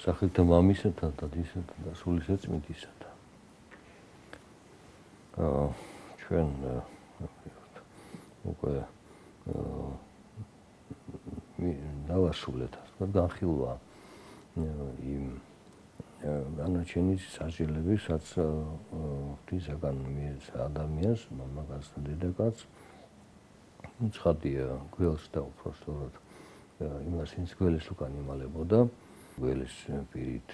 სახელთა მამისათა და დისათა და სულისეწმიდისათა. ჩვენ უკვე დავასრულეთ, ასე განხილვა იმ განაჩენის სასჯელები, რაც ღვთისაგან მიეცა ადამიანს, მამაკაცს და დედაკაცს. ცხადია, გველს და უпростоრად იმას, ვინც გველის უკან იმალებოდა, გველის პირით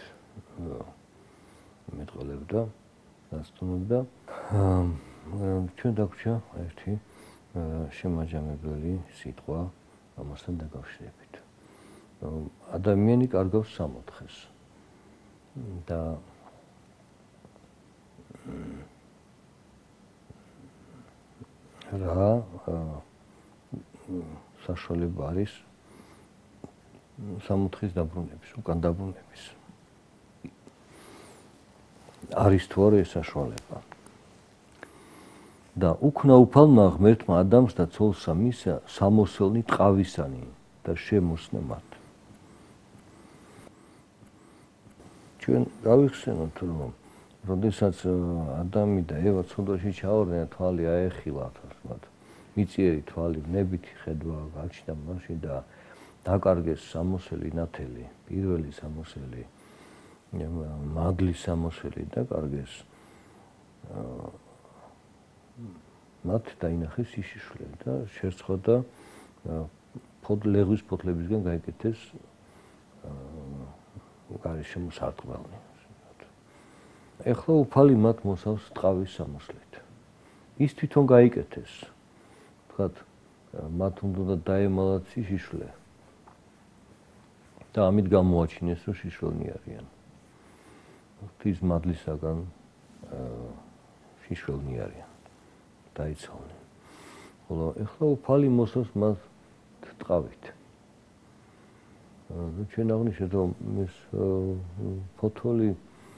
მეტყოლებდა, დასტუნებდა. ჩვენ დაგვრჩა ერთი შემაჯამებელი სიტყვა ამასთან დაკავშირებით. ადამიანი კარგავს სამოთხეს და რა საშუალება არის სამოთხის დაბრუნების, უკან დაბრუნების. არის თუ არა ეს საშუალება. და უქნაუფალმა ღმერთმა ადამიანს და ცოლს მისცა სამოსელნი ტყავისანი და შემოსნა მათ. ჩვენ გავიხსენოთ, რომ როდესაც ადამი და ევა ცუდოში ჩავარდნენ, თვალი აეხილათ, მათ მიწიერი თვალი, ნებითი ხედვა გაჩნდა მასში და დაკარგეს სამოსელი ნათელი, პირველი სამოსელი, მადლის სამოსელი დაკარგეს. მათ დაინახეს სიშიშვლე და შერცხვა ლეღვის ფოთლებისგან გაიკეთეს გარშემო სარტყმელნი. ეხლა უფალი მათ მოსავს ტყავის სამოსლით. ის თვითონ გაიკეთეს. თქვათ, მათ უნდა დაემალათ სიშიშვლე და ამით გამოაჩინეს, რომ შიშველნი არიან. ღვთის მადლისაგან შიშველნი არიან. დაიცავდნენ. ხოლო ეხლა უფალი მოსავს მათ ტყავით. ჩვენ აღნიშნეთ, რომ ეს ფოთოლი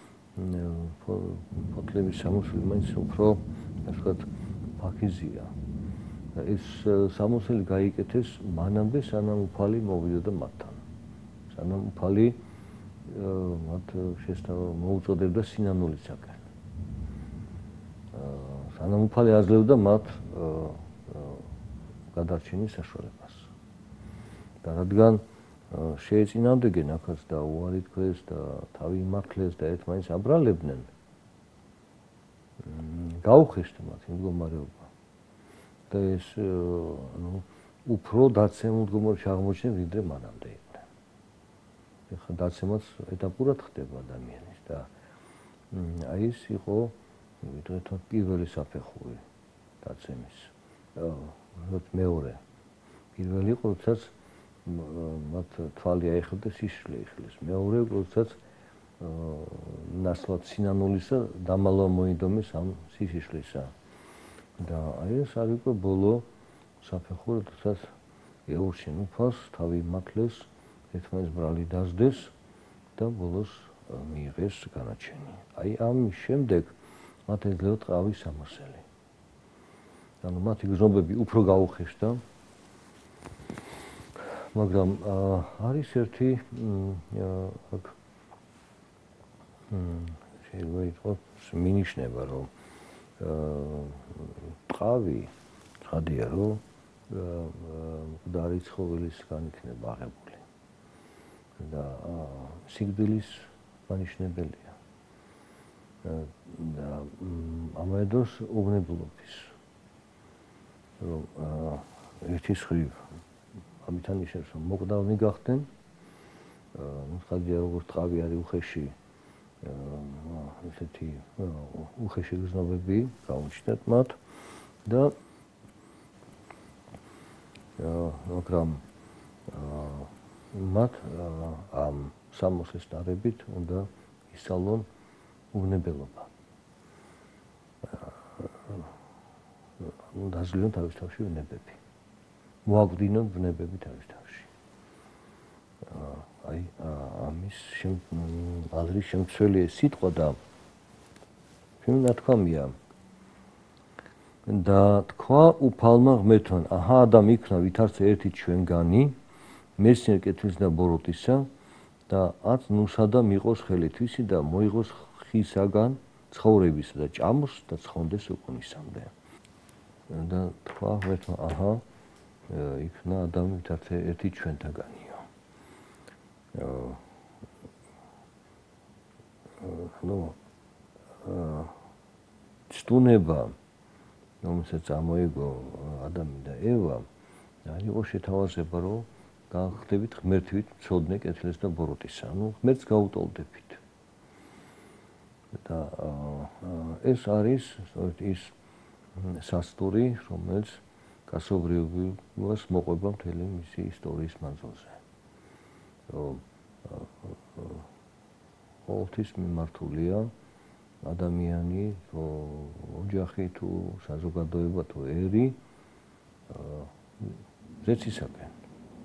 ფოთლების სამოსელი მაინც უფრო, ასე ვთქვათ, ფაქიზია. ეს სამოსელი გაიკეთეს მანამდე, სანამ უფალი მოვიდოდა მათთან. სანამ უფალი მათ მოუწოდებდა სინანულისაკენ. სანამ უფალი აძლევდა მათ გადარჩენის საშუალებას. და რადგან შეეწინააღმდეგენ ახაც და უარი თქვეს და თავი იმართლეს და ერთმანეთს აბრალებდნენ, გაუხეშთ მათ იმ მდგომარეობა. და ეს უფრო დაცემულ მდგომარეობაში აღმოჩნდნენ, ვიდრე მანამდე იყვნენ. ეხლა დაცემაც ეტაპურად ხდება ადამიანის და აი ეს იყო ვიტყვით პირველი საფეხური დაცემის. მეორე. პირველი იყო, როდესაც მათ თვალი აიხელდა სიშიშვლე იხილეს. მეორე, როდესაც ნაცვლად სინანულისა დამალვა მოინდომეს ამ სიშიშვლისა. და აი ეს არის უკვე ბოლო საფეხური, როდესაც ეურჩენ უფალს, თავი იმართლეს, ერთმანეთს ბრალი დასდეს და ბოლოს მიიღეს განაჩენი. აი ამის შემდეგ მათ ეძლევა ტყავის სამოსელი. ანუ მათი გზნობები უფრო გაუხეშდა. მაგრამ არის ერთი აქ შეიძლება ითქვას მინიშნება, რომ ტყავი ცხადია, რომ მკვდარი ცხოველისგან იქნება აღებული. და სიკვდილის მანიშნებელია. და ამავე დროს უგნებლობის. რომ ერთის ხრივ ამით ანიშნავს, რომ მოკვდავნი გახდნენ, ცხადია, როგორც ტყავი არის უხეში, ესეთი უხეში გზნობები გაუჩნდათ მათ და მაგრამ მათ ამ სამოსლის დარებით უნდა ისწავლონ უგნებელობა. უნდა ძლიერონ თავის თავში ვნებები. მოაგვდინონ ვნებები თავის თავში. აი ამის აზრის შემცველი სიტყვა და ნათქვამია. და თქვა უფალმა ღმერთთან, აჰა, ადამ იქნა ვითარცა ერთი ჩვენგანი, მეცნიერ კეთილს და ბოროტისა და ათ ნუსა და მიყოს ხელი თვისი და მოიღოს ხისაგან ცხოვრებისა და ჭამოს და ცხონდეს უკუნისამდე. და თქვა ღმერთმა, აჰა, იქნა ადამი თათე ერთი ჩვენთაგანიო. ნუ სტუნება რომელსაც ამოიგო ადამი და ევა არ იყო შეთავაზება რომ გახდებით ღმერთივით მცოდნე კეთილს და ბოროტისა. ნუ ღმერთს გაუტოლდებით. და ეს არის ის სასტური, რომელიც კაცობრიობას მოყვება მთელი მისი ისტორიის მანძილზე. რომ ყოველთვის მიმართულია ადამიანი, თუ ოჯახი, თუ საზოგადოება, თუ ერი ზეცისაკენ.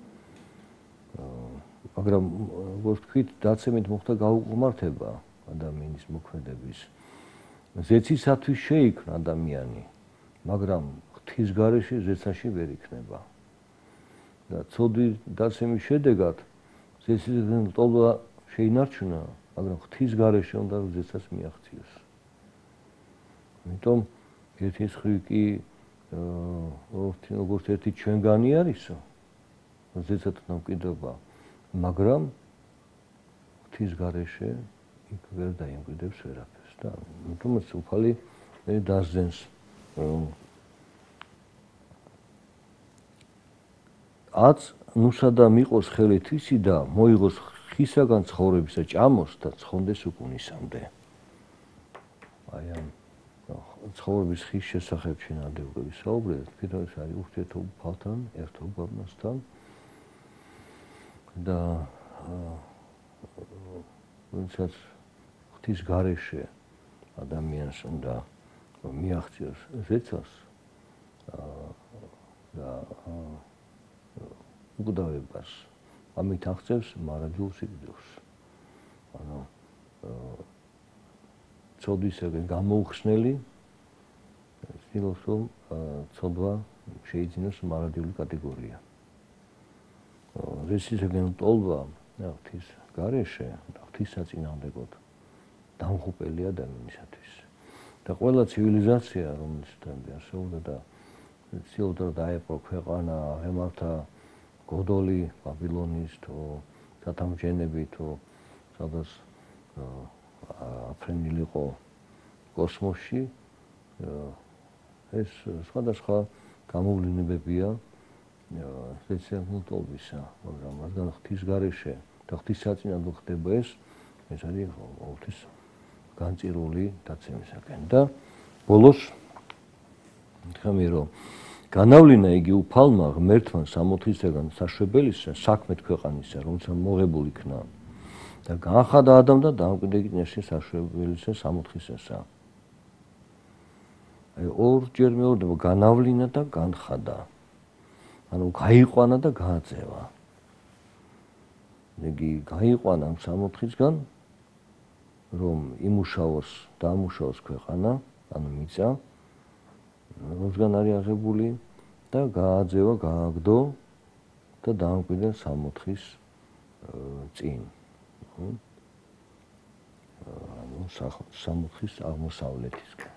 მაგრამ როგორც თქვით, დაცემით მოხდა გაუყმართება ადამიანის მოქმედების. ზეცისათვის შეიქმნა ადამიანი, მაგრამ ღვთის გარეშე ზეცაში ვერ იქნება. და ცოდვის დაცემის შედეგად ზეცისგან ტოლვა შეინარჩუნა, მაგრამ ღვთის გარეშე უნდა რომ ზეცას მიაღწიოს. ამიტომ ერთი მხრივ კი როგორც ერთი ჩვენგანი არისო, ზეცად დამკვიდრება, მაგრამ ღვთის გარეშე იქ ვერ დაიმკვიდრებს ვერაფერს და ამიტომაც უფალი დასძენს აც ნუსა და მიყოს ხელი თვისი და მოიღოს ხისაგან ცხოვრებისა ჭამოს და ცხონდეს უკუნისამდე. აი ამ ცხოვრების ხის შესახებ შინაარდე უკვე ვისაუბრეთ, თვითონ ეს არის ურთიერთობასთან, ერთობასთან და როდესაც ღვთის გარეშე ადამიანს უნდა მიაღწიოს ზეცას და უგდავებას ამით აღწევს მარაჯულ სიკვდილს. ანუ ცოდვისაგან გამოუხსნელი ცდილობს რომ ცოდვა შეიძინოს მარადიული კატეგორია. ზეცისაგან ტოლვა ღვთის გარეშე და ღვთის საწინააღმდეგოდ დამღუპელი ადამიანისათვის. და ყველა ცივილიზაცია რომელიც არსებობდა და ცდილობდა დაეპყრო ქვეყანა, ემართა გოდოლი ბაბილონის თუ სათამბჯენები თუ სადაც აფრენილი იყო კოსმოსში, ეს სხვადასხვა გამოვლენებებია ზეცისაგანტოლვისა, მაგრამ რადგან ღვთის გარეშე და ღვთის საწინააღმდეგო ხდება ეს არის ღვთის განწირული დაცემისაკენ. და ბოლოს თქვი რომ განავლინა იგი უფალმა ღმერთმა სამოთხისაგან საშვებელისა საქმეთ ქვეყანისა, რომელსაც მოღებულ იქნა და განხადა ადამ და დამკვიდრებაში საშვებელისა სამოთხისასა. აი ორჯერ მეორდება განავლინა და განხადა. ანუ გაიყვანა და გააძევა. იგი გაიყვანა ამ სამოთხისგან რომ იმუშაოს, დაამუშავოს ქვეყანა, ანუ მიწა, რომსგან არის აღებული და გააძევა, გააგდო და დაამკვიდრა სამოთხის წინ. ანუ სამოთხის აღმოსავლეთისკენ.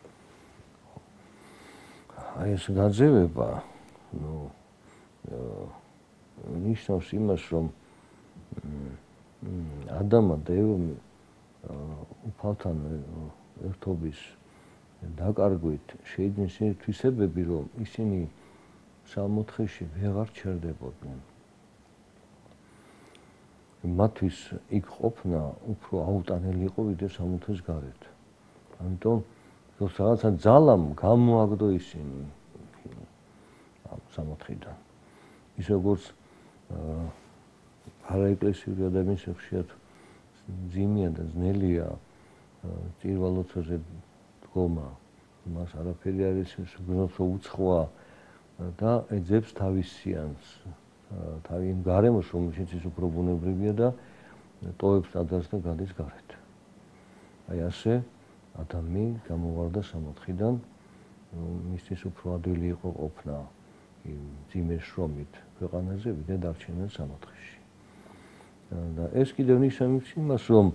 აი ეს გაძევება, ნიშნავს იმას, რომ ადამა და ევა უფალთან ერთობის დაკარგვით შეიძინეს თვისებები, რომ ისინი სამოთხეში ვეღარ ჩერდებოდნენ. მათთვის იქ ყოფნა უფრო აუტანელი იყო ვიდრე სამოთხეს გარეთ. ამიტომ რაღაცა ძალამ გამოაგდო ისინი ამ სამოთხიდან. ის როგორც არაეკლესიური ადამიანის ხშირად ძიმია და ძნელია წირვალოცაზე დგომა, მას არაფერი არ ისმის, უბრალოდ უცხოა და ეძებს თავის სიანს, თავი იმ გარემოს, რომელშიც ის უფრო ბუნებრივია და ტოვებს ტაძარს და გადის გარეთ. აი ასე ადამი გამოვარდა სამოთხიდან, მისთვის უფრო ადვილი იყო ყოფნა იმ ძიმეს შრომით ქვეყანაზე, ვიდრე დარჩენა სამოთხეში. და ეს კიდევ ნიშნავს იმას, რომ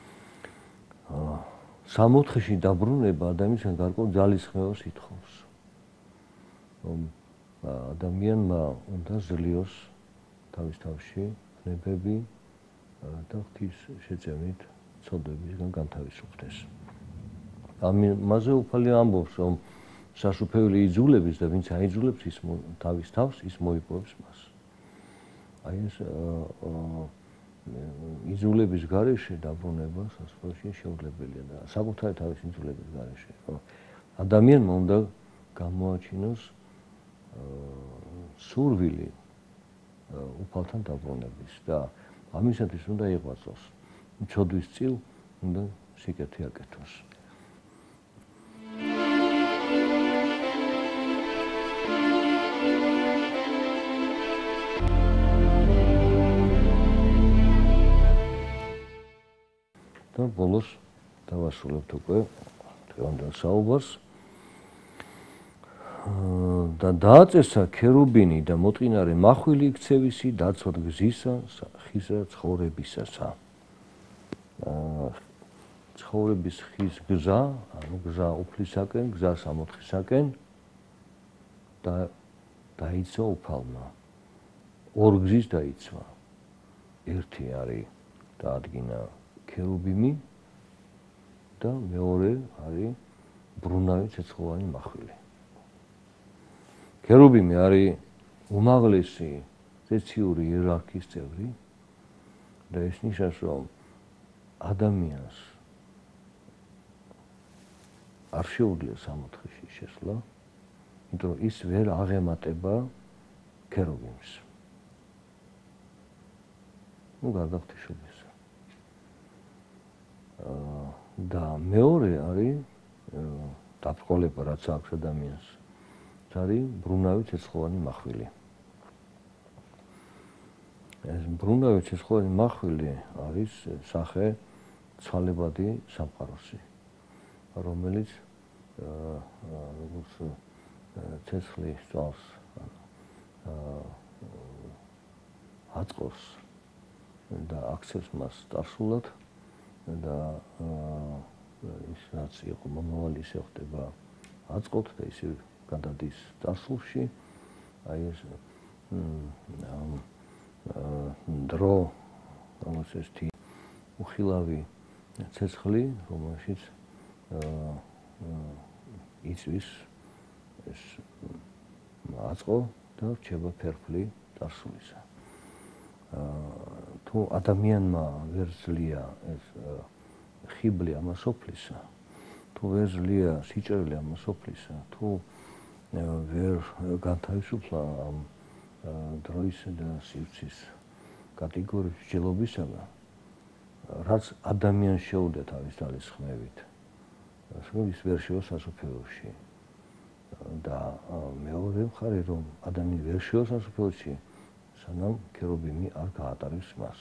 სამოთხეში დაბრუნება ადამიანთან გარკვეულ ძალისხმევას ითხოვს. რომ ადამიანმა უნდა ზრლიოს თავის თავში ნებები და ღვთის შეწევნით ცოდვებისგან განთავისუფლდეს. ამაზე უფალი ამბობს, რომ სასუფეველი იძულების და ვინც აიძულებს ის თავის თავს, ის მოიპოვებს მას. აი ეს იძულების გარეშე დაბრუნება სასუფეველში შეუძლებელია და საკუთარი თავის იძულების გარეშე. ადამიანმა უნდა გამოაჩინოს სურვილი უფალთან დაბრუნების და ამისათვის უნდა იღვაწოს. ცოდვის წილ უნდა სიკეთე აკეთოს. და ბოლოს დავასრულებთ უკვე დღევანდელ საუბარს. და დააწესა ქერუბინი და მოწყინარე მახვილი იქცევისი დაცვად გზისა, ხისა ცხოვრებისასა. ცხოვრების ხის გზა, ანუ გზა უფლისაკენ, გზა სამოთხისაკენ და დაიცვა უფალმა. ორ გზის დაიცვა. ერთი არის დაადგინა ქერუბიმი და მეორე არის ბრუნავი ცეცხლოვანი მახვილი. ქერუბიმი არის უმაღლესი ზეციური იერარქიის წევრი და ეს ნიშნავს, რომ ადამიანს არ შეუძლია სამოთხეში შესვლა, იმიტომ რომ ის ვერ აღემატება ქერუბიმს. გარდა ღვთისმშობლისა. და მეორე არის დაბრკოლება, რაც აქვს ადამიანს. არის ბრუნავი ცეცხლოვანი მახვილი. ეს ბრუნავი ცეცხლოვანი მახვილი არის სახე ცვალებადი სამყაროსი, რომელიც როგორც ცეცხლი სწავს აწყობს და აქცევს მას წარსულად და ის რაც იყო მომავალი ისე ხდება აწყობთ და ისე გადადის წარსულში. აი ეს დრო, რომელიც ესეთი უხილავი ცეცხლი, რომელშიც იწვის ეს აწყო და რჩება ფერფლი წარსულისა. თუ ადამიანმა ვერ ძლია ეს ხიბლი ამასოფლისა, თუ ვერ ძლია სიჭრელი ამასოფლისა, თუ ვერ განთავისუფლა ამ დროისა და სივრცის კატეგორიის მსჯელობისაგან, რაც ადამიანს შეუძლია თავის ძალისხმევით, ის ვერ შევა სასუფეველში. და მეორე მხარე, რომ ადამიანი ვერ შევა სასუფეველში, სანამ ქერუბიმი არ გაატარებს მას.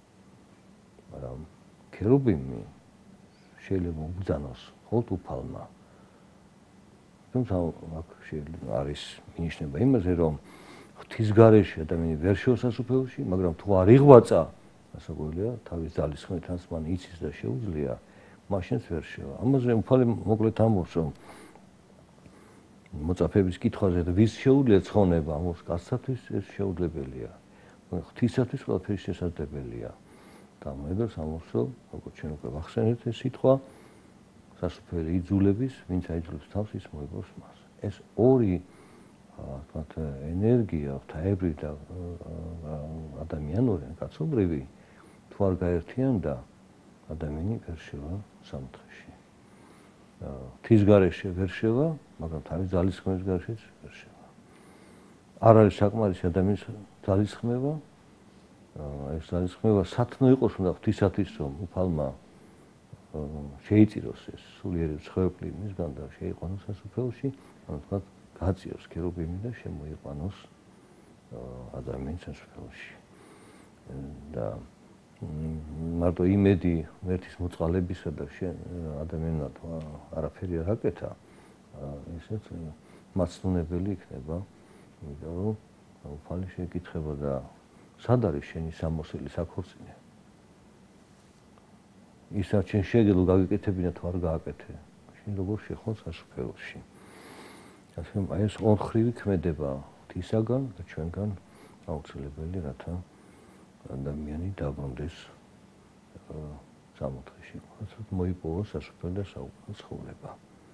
მაგრამ ქერუბიმი შეიძლება უბრძანოს მხოლოდ უფალმა. თუმცა აქ არის მინიშნება იმაზე, რომ ღვთის გარეშე ადამიანი ვერ შევა სასუფეველში, მაგრამ თუ არ იღვაწა, ასაკურია თავის ძალისხმევით, რაც მან იცის და შეუძლია, მაშინაც ვერ შევა. ამაზე უფალი მოკლედ ამბობს, რომ მოწაფეების კითხვაზე და ვის შეუძლია ცხონება, ამბობს კაცთათვის ეს შეუძლებელია. ღვთისათვის ყველაფერი შესაძლებელია. და მოედოს ამბობს, რომ როგორც ჩვენ უკვე ვახსენეთ ეს სიტყვა, სასუფეველი იძულების, ვინც აიძულებს თავს, ის მოიპოვებს მას. ეს ორი თქვათ ენერგია, ღვთაებრივი და ადამიანური, კაცობრივი, თუ არ გაერთიანდა, ადამიანი ვერ შევა სამოთხეში. ღვთის გარეშე ვერ შევა, მაგრამ თავის ძალისხმევის გარეშეც ვერ შევა. არ არის საკმარისი ადამიანის ძალისხმევა, ეს ძალისხმევა სათნო იყოს უნდა ღვთისათვის, რომ უფალმა შეიწიროს ეს სულიერი ცხოველი მისგან და შეიყვანოს სასუფეველში, ანუ თქვათ გაწიოს ქერუბიმი და შემოიყვანოს ადამიანის სასუფეველში. და მარტო იმედი ღმერთის მოწყალებისა და ადამიანმა არაფერი არ აკეთა, ესეც მაცნუნებელი იქნება, იმიტომ რომ უფალი შეეკითხება და სად არის შენი სამოსელი საქორწინე? ის რაც შენ შეგიძლია გაგიკეთებინა თუ არ გააკეთე. შენ როგორ შეხვალ სასუფეველში. ასე აი ეს ორხრივი ქმედება ღვთისაგან და ჩვენგან აუცილებელი, რათა ადამიანი დაბრუნდეს სამოთხეში. ასე მოიპოვოს სასუფევი და საუკუნო ცხოვრება.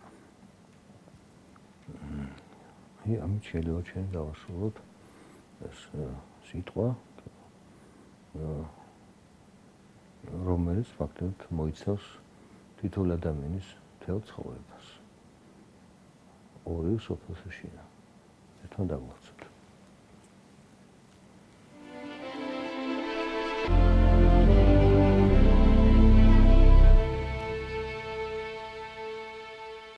ამით შეიძლება ჩვენ დავასრულოთ ეს სიტყვა, რომელიც ფაქტობრივად მოიცავს თითოეულ ადამიანის მთელ ცხოვრებას. ორივე სოფელში. ერთმანეთ აღმოჩნდა.